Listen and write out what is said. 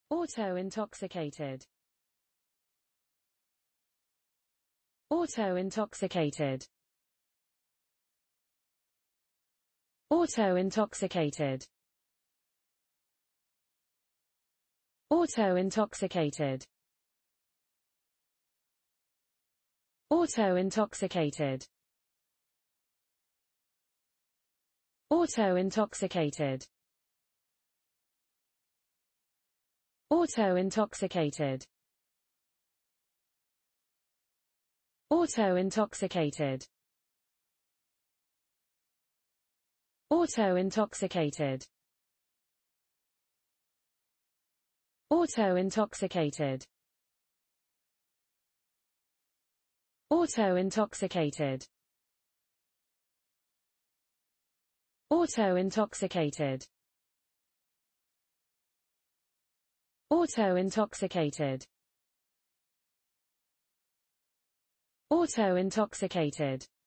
Autointoxicated. Autointoxicated. Autointoxicated. Autointoxicated. Autointoxicated. Autointoxicated. Autointoxicated. Autointoxicated. Autointoxicated. Autointoxicated. Autointoxicated. Autointoxicated. Autointoxicated. Autointoxicated.